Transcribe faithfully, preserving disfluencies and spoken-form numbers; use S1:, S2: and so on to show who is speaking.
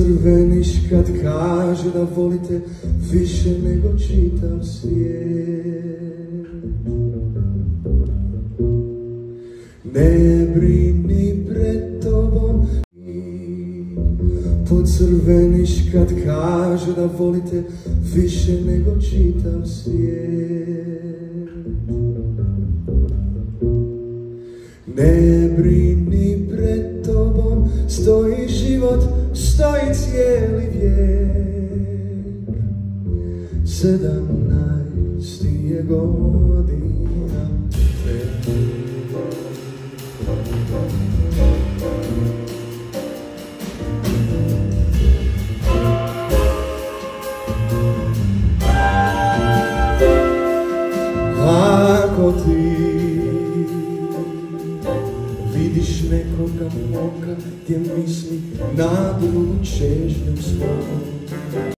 S1: Pocrveniš kad kaže da volite više nego čitav svijet. Ne brini pred tobom. Pocrveniš kad kaže da volite više nego čitav svijet. Ne brini, pred tobom stoji život, stoji cijeli vijek. Sedamnaest je godina tek. Ako ti vidiš nekoga moka gdje misli na drugu čežnju svom,